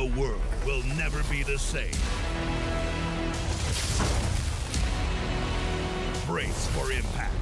The world will never be the same. Brace for impact.